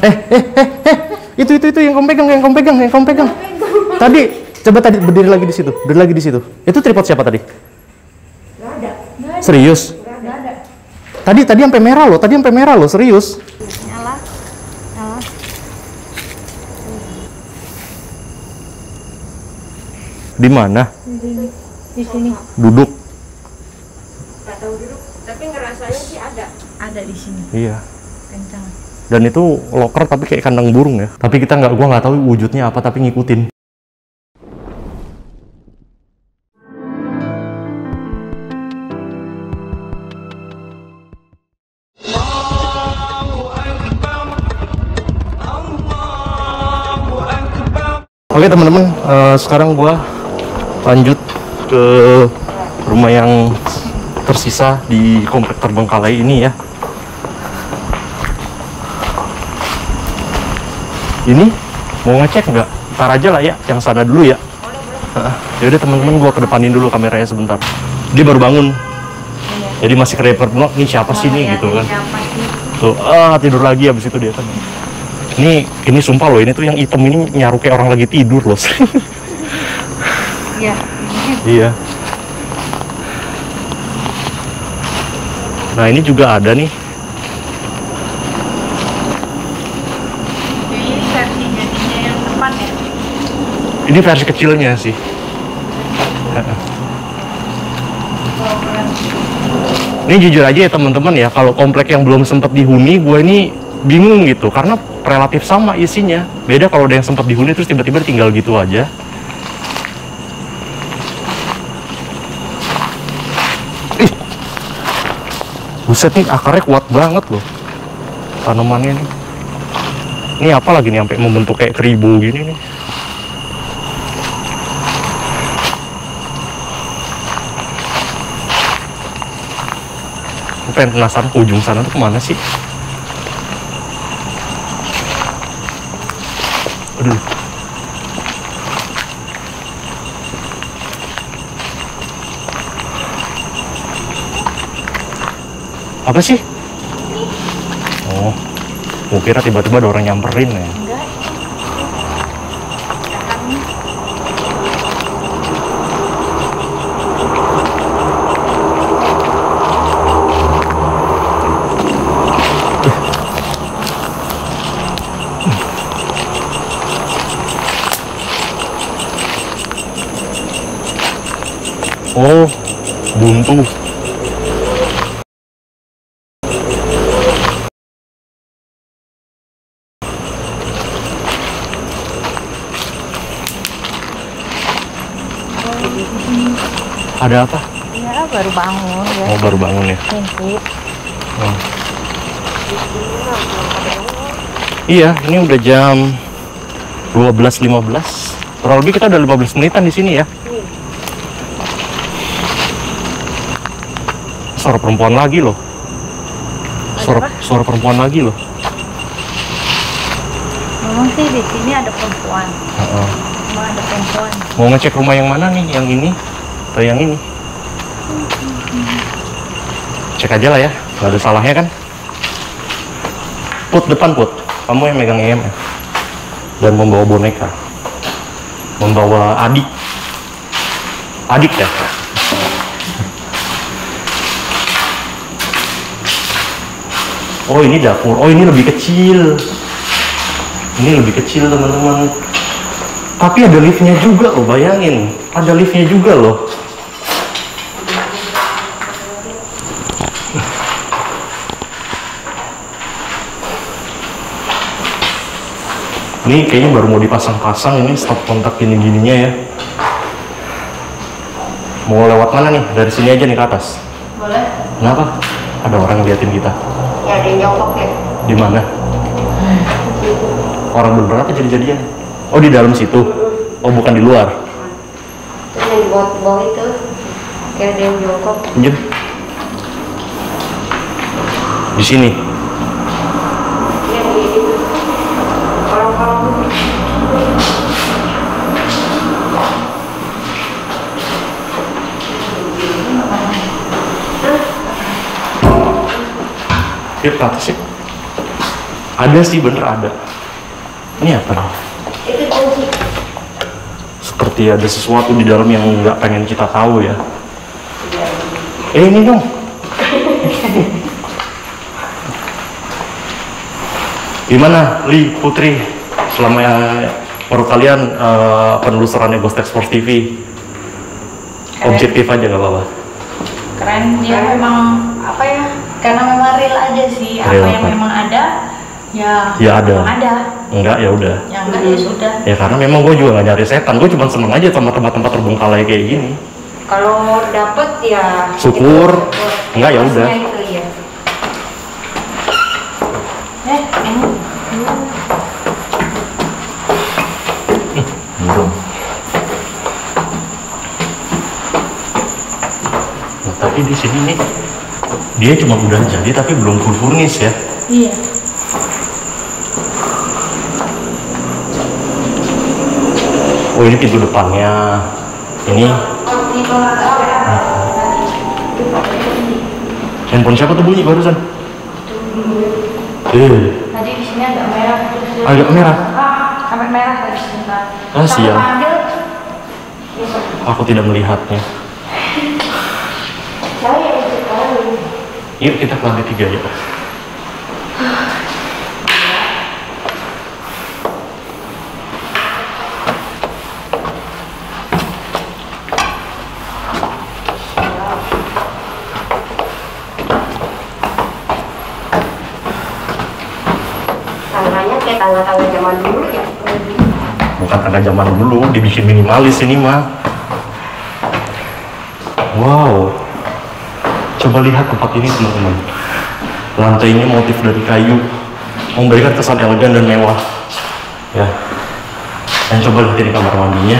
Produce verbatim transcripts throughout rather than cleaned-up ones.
Eh, eh, eh, eh. Itu, itu, itu yang kamu pegang, yang kamu pegang, yang kamu pegang. Tadi, coba tadi berdiri lagi di situ, berdiri lagi di situ. Itu tripod siapa tadi? Nggak ada. Serius? Nggak ada. Tadi, tadi sampai merah loh, tadi sampai merah loh, serius. Nyala. Nyala. Di mana? Di, di sini. Duduk. Nggak tahu duduk, tapi ngerasanya sih ada. Ada di sini. Iya. Kencang. Dan itu loker tapi kayak kandang burung ya. Tapi kita nggak, gua nggak tahu wujudnya apa, tapi ngikutin. Oke teman-teman, uh, sekarang gua lanjut ke rumah yang tersisa di komplek Terbengkalai ini ya. Ini mau ngecek nggak? Ntar aja lah ya, yang sana dulu ya. Ya udah teman-teman, gua kedepanin dulu kameranya sebentar. Dia baru bangun, jadi masih kerepet blok. Nih siapa sih nih gitu kan? Tuh, ah tidur lagi abis itu dia kan. Ini, ini sumpah loh, ini tuh yang hitam ini nyaru kayak orang lagi tidur loh. Iya. Iya. Nah ini juga ada nih. Ini versi jadinya yang depan ya? Ini versi kecilnya sih. Ini jujur aja ya teman-teman ya, kalau komplek yang belum sempat dihuni, gue ini bingung gitu, karena relatif sama isinya. Beda kalau ada yang sempat dihuni terus tiba-tiba tinggal gitu aja. Ih, buset nih, akarnya kuat banget loh tanamannya nih. Ini apa lagi nih sampai membentuk kayak keribu gini nih. Aku pengen penasaran ke ujung sana tuh kemana sih? Aduh. Apa sih? Oh, gue kira tiba-tiba ada orang nyamperin ya. Enggak. Oh, buntu. Ada apa? Iya, baru bangun ya. Oh, baru bangun ya. Ngintip. Oh. Iya, ini udah jam dua belas lima belas. Kurang lebih kita udah lima belas menitan di sini ya. Suara perempuan lagi loh. Suara, suara perempuan lagi loh. Memang sih di sini ada perempuan. Uh-uh. Memang ada perempuan. Mau ngecek rumah yang mana nih? Yang ini atau yang ini? Cek aja lah ya, nggak ada salahnya kan. Put, depan Put, kamu yang megang E M F dan membawa boneka, membawa adik, adik ya. Oh ini dapur, oh ini lebih kecil, ini lebih kecil teman-teman. Tapi ada liftnya juga loh, bayangin, ada liftnya juga loh. Ini kayaknya baru mau dipasang-pasang, ini stop kontak gini-gininya ya. Mau lewat mana nih? Dari sini aja nih ke atas. Boleh? Kenapa? Ada orang ngeliatin kita. Ya ada yang jongkok ya. Di mana? Orang beneran apa jadi-jadian? Oh di dalam situ. Oh bukan di luar. Terus yang di bawah itu kayak ada yang jongkok. Pinjam. Di sini. Iya di kolong-kolong. Yuk ke atas ya. Ada sih, bener ada. Ini apa nih? Itu kunci. Seperti ada sesuatu di dalam yang nggak pengen kita tahu ya. Eh ini dong. Gimana, Li, Putri, selama menurut kalian uh, penelusurannya Ghost Explore T V? Objektif aja nggak apa-apa. Keren, dia memang apa ya? Karena memang real aja sih. Real apa yang apa? memang ada, ya, Ya ada. memang ada. Enggak ya udah. Yang enggak ya sudah. Ya karena memang gue juga nggak nyari setan, gue cuma seneng aja sama tempat-tempat terbengkalai kayak gini. Kalau dapet ya Syukur. itu, Enggak, ya udah. pasnya itu, ya. Eh, ini. Belum. Nah, tapi di sini nih dia cuma udah jadi tapi belum full furnish ya. Iya. Oh ini pintu depannya. Ini handphone siapa tuh bunyi barusan? Eh, Tadi di sini agak merah. terus- agak merah. Ah, sampai merah tadi sebentar. Ah, sial. Kita panggil. Aku tidak melihatnya. Saya itu tahu. Yuk kita ke lantai tiga ya. Tangganya kayak tangga-tangga zaman dulu ya. Bukan tangga zaman dulu, dibikin minimalis ini mah. Wow. Coba lihat tempat ini teman-teman. Lantainya motif dari kayu, memberikan kesan elegan dan mewah. Ya. Dan coba lihat ini kamar mandinya.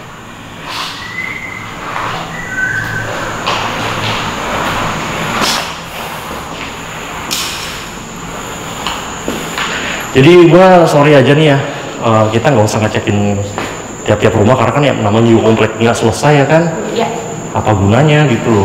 Jadi gua sorry aja nih ya, uh, kita nggak usah ngecekin tiap-tiap rumah karena kan ya namanya juga komplek nggak selesai ya kan. Iya. Apa gunanya gitu loh.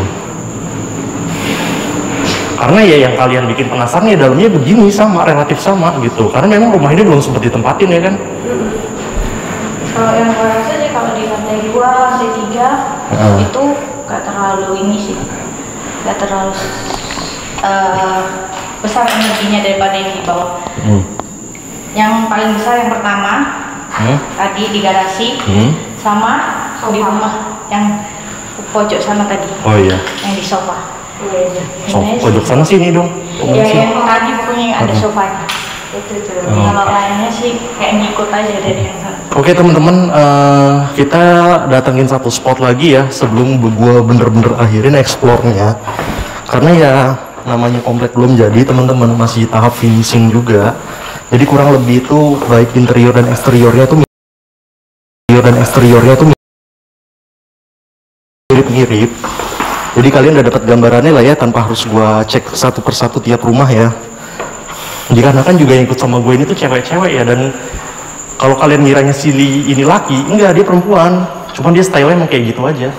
Karena ya yang kalian bikin penasaran ya dalamnya begini sama, relatif sama gitu. Karena memang rumah ini belum sempat ditempatin ya kan. Kalau yang gue rasa sih kalau di lantai dua, lantai tiga Heeh. itu gak terlalu ini sih, gak terlalu eh, besar energinya daripada yang di bawah. Hmm. Yang paling besar yang pertama Hmm. tadi di garasi Hmm. sama di rumah yang pojok sana tadi, Oh iya. yang di sofa. Iya, iya. So, Ini pojok sana sini dong. Ya, Sini. yang tadi pokoknya yang ada Heeh. sofanya. Itu tuh. Oh. Kalau lainnya sih kayak ngikut aja dari yang sana. Oke teman-teman, eh, kita datengin satu spot lagi ya sebelum gua bener-bener akhirin explore-nya. Karena ya namanya komplek belum jadi teman-teman, masih tahap finishing juga. Jadi kurang lebih itu baik interior dan eksteriornya tuh interior dan eksteriornya tuh mirip-mirip. Jadi kalian udah dapat gambarannya lah ya tanpa harus gua cek satu persatu tiap rumah ya. Dikarenakan juga yang ikut sama gue ini tuh cewek-cewek ya, dan kalau kalian ngiranya Silly ini laki, enggak, dia perempuan. Cuman dia style-nya emang kayak gitu aja.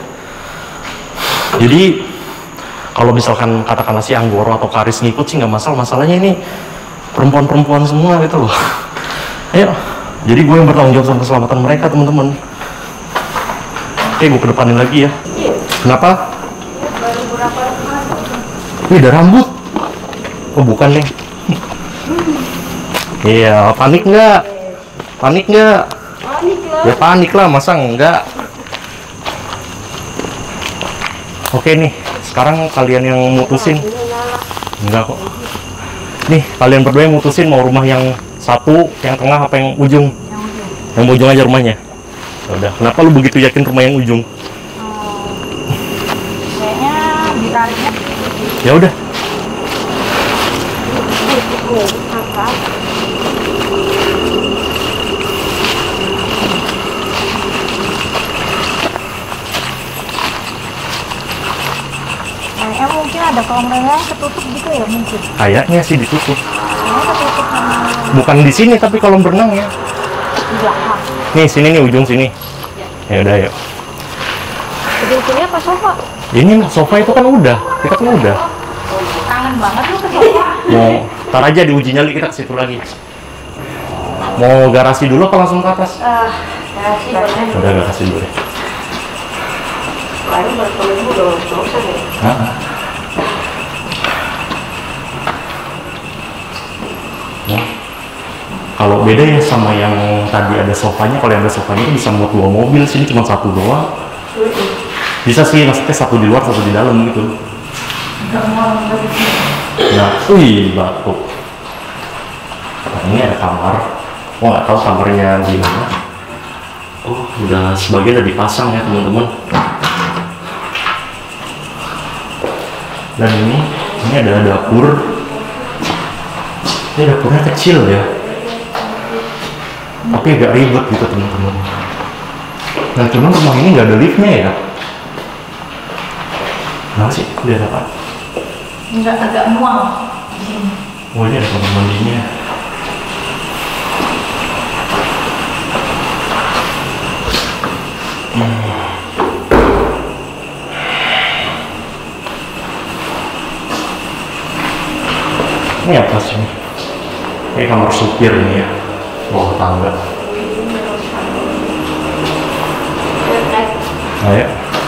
Jadi kalau misalkan katakanlah si Anggoro atau Karis ngikut sih nggak masalah. Masalahnya ini perempuan-perempuan semua gitu loh. Ayo, jadi gue yang bertanggung jawab sama keselamatan mereka teman-teman. Oke, gue kedepanin lagi ya. Kenapa? Baru berapa rumah? Ini ada rambut. Oh bukan nih. Iya, panik nggak? Panik nggak? Panik lah. Ya panik lah, masa enggak? Oke nih, sekarang kalian yang mutusin. Enggak kok. Nih, kalian berdua yang mutusin mau rumah yang satu, yang tengah, apa yang ujung? Yang ujung aja rumahnya. Udah, kenapa lu begitu yakin rumah yang ujung? Kayaknya ditariknya. Ya udah. Apa? Kayaknya mungkin ada kolamnya ketutup gitu ya mungkin. Kayaknya sih ditutup. Kayaknya ketutup sama Bukan di sini tapi kolam berenang ya. di belakang. Nih, sini nih ujung sini. Ya udah, yuk. Ujung-ujungnya apa sofa? Ini sofa itu kan udah, kita kan udah. Kangen banget lu ke sofa. Mau tar aja diuji nyali kita ke situ lagi. Mau garasi dulu apa langsung ke atas? Ah, garasi boleh. Udah garasi dulu deh. Baru bertemu dulu, dosa deh. Nah, nah. Kalau beda ya sama yang tadi ada sofanya, kalau yang ada sofanya itu bisa muat dua mobil, sini cuma satu doang. Bisa sih, maksudnya satu di luar, satu di dalam gitu. Nah, wih, batuk. Nah, ini ada kamar. Oh, nggak tahu kamarnya gimana. Oh, udah sebagian udah dipasang ya teman-teman. Dan ini, ini ada dapur. Ini dapurnya kecil ya, tapi agak ribet gitu teman-teman. Nah, cuman rumah ini nggak ada liftnya ya. Kenapa sih? Lihat apa? Enggak, agak mual di sini. Oh, ini ada kamar mandinya. Hmm. Ini apa sih? Ini kamar supir ini ya, bawah tangga. Ayo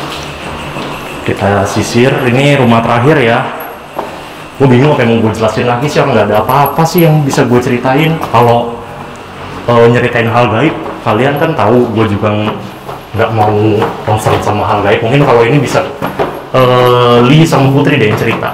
kita sisir. Ini rumah terakhir ya. Gue bingung apa yang mau gue jelasin lagi sih, nggak ada apa-apa sih yang bisa gue ceritain. Kalau uh, nyeritain hal gaib, kalian kan tahu gue juga nggak mau concern sama hal gaib. Mungkin kalau ini bisa uh, Li sama Putri deh yang cerita.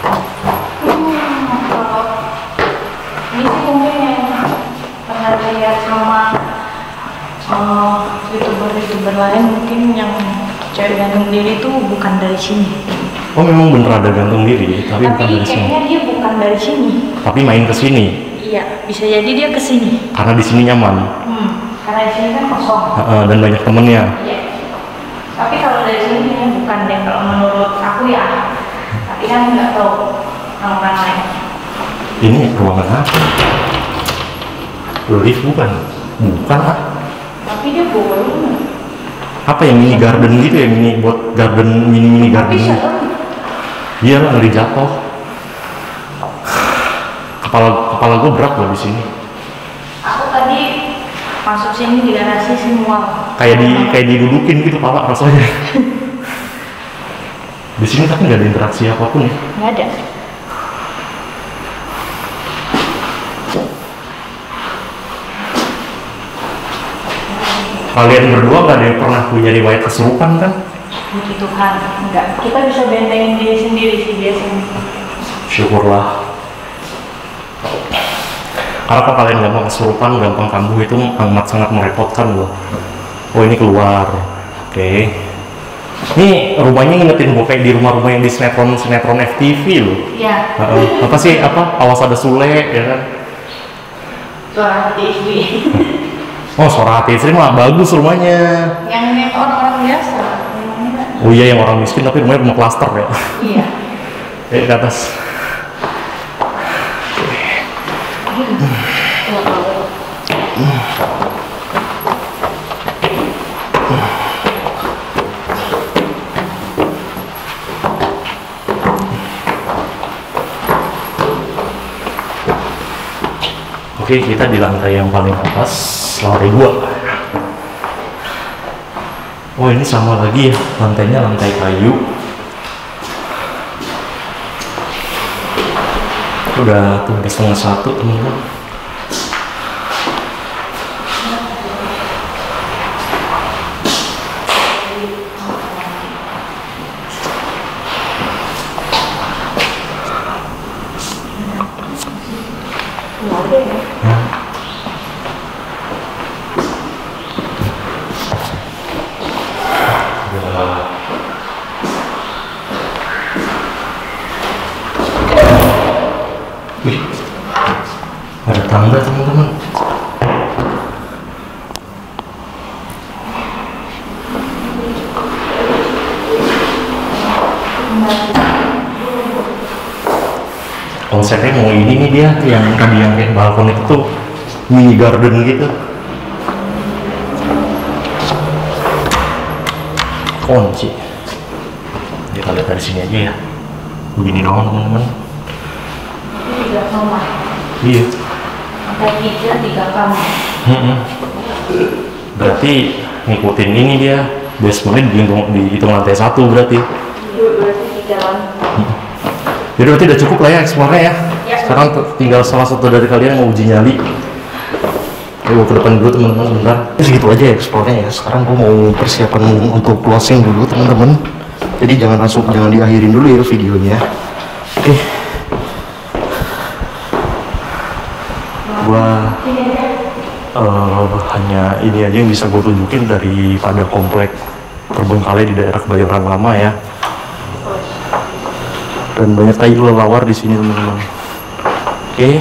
Ini sih mungkin yang pernah lihat sama uh, youtuber-youtuber lain, mungkin yang cewek gantung diri itu bukan dari sini. Oh, memang bener ada gantung diri, tapi, bukan Tapi dari sini. kayaknya dia bukan dari sini. Tapi main ke sini. Iya, bisa jadi dia ke sini. Karena di sini nyaman. Hmm, karena di sini kan kosong. Uh, dan banyak temennya. Iya. Tapi kalau dari sini kayaknya bukan deh, kalau menurut aku ya. Tapi kan nggak tahu orang lain. Ini ruangan apa? Lift bukan? Bukan ah. Tapi dia bolong. Apa yang mini garden gitu ya, mini buat garden, mini mini garden. Tapi serem. Iya lah, ngeri jatuh. Kepala kepala gue berat loh di sini. Aku tadi masuk sini di garasi semua. Kayak di kayak didudukin gitu pala rasanya. Di sini tapi nggak ada interaksi apapun ya. Nggak ada. Kalian berdua nggak ada yang pernah punya riwayat kesurupan kan? Puji Tuhan, enggak. Kita bisa bentengin diri sendiri sih biasanya. Syukurlah. Karena kalau kalian gampang kesurupan, gampang kambuh itu amat sangat merepotkan loh. Oh, ini keluar. Oke. Ini rumahnya ngingetin gue kayak di rumah-rumah yang di sinetron-sinetron F T V loh. Iya. Uh, apa sih, apa, awas ada Sule, ya kan? Suara T V. Oh, suara hati istri mah bagus rumahnya. Yang yang orang-orang biasa. Oh iya, yang orang miskin tapi rumahnya rumah klaster ya. Iya. Eh, ke atas. Oke, kita di lantai yang paling atas, lantai dua. Oh, ini sama lagi ya, lantainya lantai kayu. Udah tuh udah setengah satu teman-teman. Wih, ada tangga teman-teman. Konsepnya mau ini nih dia, yang tadi yang kayak balkon itu tuh mini garden gitu. Kunci. Kita lihat dari sini aja ya. Begini doang teman-teman. tiga kamar. Iya. Lantai tiga tiga kamar. Mm-mm. Berarti ngikutin ini dia basementnya dihitung, dihitung lantai satu berarti. Iya, berarti tiga lantai. Jadi berarti udah cukup lah ya eksplornya ya. Ya. Sekarang tinggal salah satu dari kalian mau uji nyali. Oke, gue ke depan dulu teman-teman sebentar. Terus gitu aja ya eksplornya ya. Sekarang gue mau persiapan untuk closing dulu teman-teman. Jadi jangan langsung, jangan diakhirin dulu ya videonya. Oke. Gua uh, hanya ini aja yang bisa gue tunjukin daripada komplek terbengkalai di daerah Kebayoran Lama ya. Dan banyak kayu kelelawar di sini teman-teman. Oke.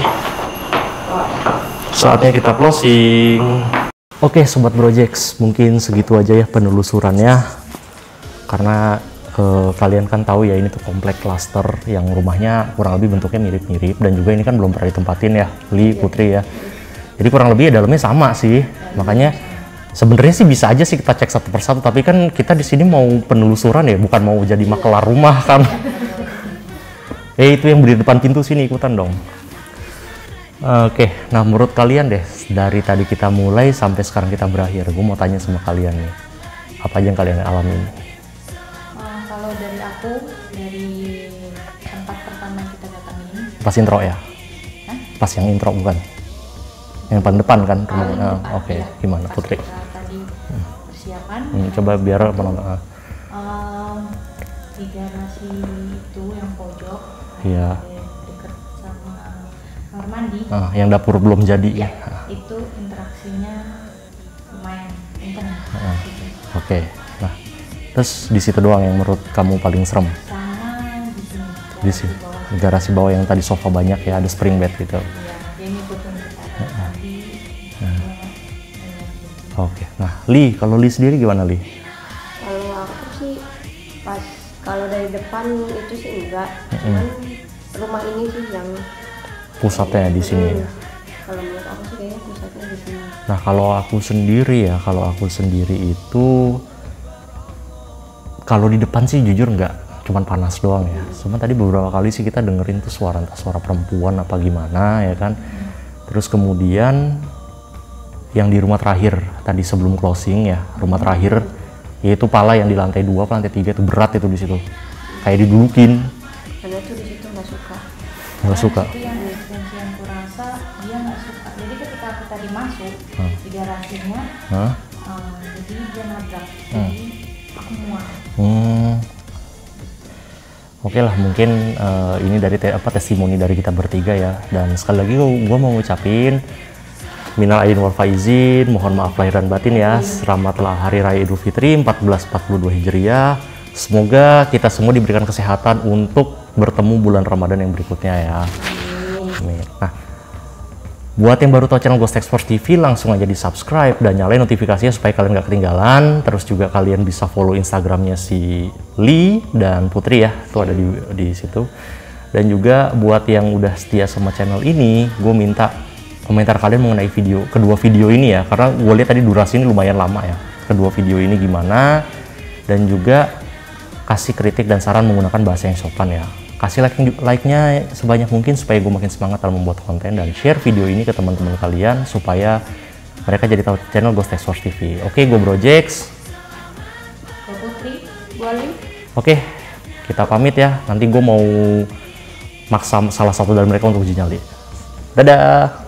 Saatnya kita closing. Oke sobat Brojex, mungkin segitu aja ya penelusurannya. Karena eh, kalian kan tahu ya ini tuh komplek klaster yang rumahnya kurang lebih bentuknya mirip-mirip, dan juga ini kan belum pernah ditempatin ya, Li, Putri ya. Jadi kurang lebih ya dalamnya sama sih. Makanya sebenarnya sih bisa aja sih kita cek satu persatu, tapi kan kita di sini mau penelusuran ya, bukan mau jadi makelar rumah kan. Eh itu yang berdiri depan pintu sini ikutan dong. Oke, nah menurut kalian deh, dari tadi kita mulai sampai sekarang kita berakhir, gue mau tanya sama kalian nih, apa aja yang kalian alamin? Uh, kalau dari aku, dari tempat pertama kita datang ini. Pas intro ya? Hah? Pas yang intro bukan? Yang paling depan kan? Paling Nah, depan, Oke, ya. gimana Pas Putri? kita tadi persiapan. Hmm, coba biar penonton. ah. Um, di garasi itu yang pojok. Iya. Dekat sama kamar mandi. Ah, yang dapur belum jadi Ya, ya? itu interaksinya lumayan kenceng. Ah. Gitu. Oke, nah terus di situ doang yang menurut kamu paling serem? Sama di sini. Di garasi sini, bawah. garasi bawah yang tadi sofa banyak ya, ada spring bed gitu. Iya, dia ngikutin kita tadi. Oke, nah Li, kalau Li sendiri gimana Li? Kalau aku sih pas kalau dari depan itu sih enggak, cuman rumah ini sih yang Pusatnya di sini. Hmm, kalau menurut aku sih kayaknya pusatnya di sini. Nah kalau aku sendiri ya, kalau aku sendiri itu kalau di depan sih jujur nggak, cuman panas doang ya. Cuma tadi beberapa kali sih kita dengerin tuh suara entah suara perempuan apa gimana ya kan. Terus kemudian yang di rumah terakhir tadi sebelum closing ya, rumah terakhir yaitu pala yang di lantai dua, lantai tiga itu berat itu di situ, kayak didudukin. Karena tuh di situ nggak suka. Nggak suka. Itu yang esensi yang kurasa dia nggak suka. Jadi ketika kita dimasuk Hmm. di garasinya, Hah? uh, jadi dia nabrak. Hmm. Jadi aku mual. Hmm. Oke lah, mungkin uh, ini dari te apa testimoni dari kita bertiga ya. Dan sekali lagi gue mau ngucapin minal aidin wal faizin, mohon maaf lahir dan batin ya. Selamatlah Hari Raya Idul Fitri seribu empat ratus empat puluh dua Hijriah. Semoga kita semua diberikan kesehatan untuk bertemu bulan Ramadan yang berikutnya ya. Amin. Nah, buat yang baru tahu channel Ghost Explore T V, langsung aja di subscribe dan nyalain notifikasinya supaya kalian gak ketinggalan. Terus juga kalian bisa follow Instagramnya si Li dan Putri ya, itu ada di, di situ. Dan juga buat yang udah setia sama channel ini, gue minta komentar kalian mengenai video kedua video ini ya, karena gue lihat tadi durasi ini lumayan lama ya. Kedua video ini gimana, dan juga kasih kritik dan saran menggunakan bahasa yang sopan ya. Kasih like like-nya sebanyak mungkin supaya gue makin semangat dalam membuat konten, dan share video ini ke teman-teman kalian supaya mereka jadi tahu channel Ghost Explore T V. Oke, gue Brojex. Ke Putri, Boleh. Oke, kita pamit ya. Nanti gue mau maksa salah satu dari mereka untuk uji nyali. Dadah.